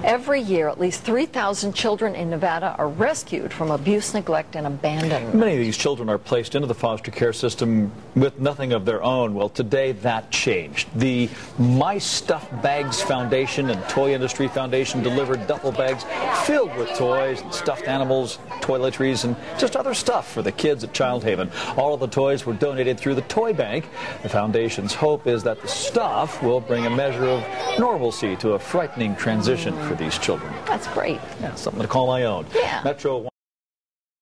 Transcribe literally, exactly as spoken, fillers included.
Every year, at least three thousand children in Nevada are rescued from abuse, neglect, and abandonment. Many of these children are placed into the foster care system with nothing of their own. Well, today that changed. The My Stuffed Bags Foundation and Toy Industry Foundation delivered duffel bags filled with toys and stuffed animals, toiletries, and just other stuff for the kids at Child Haven. All of the toys were donated through the Toy Bank. The foundation's hope is that the stuff will bring a measure of normalcy to a frightening transition for these children. That's great. Yeah, something to call my own. Yeah. Metro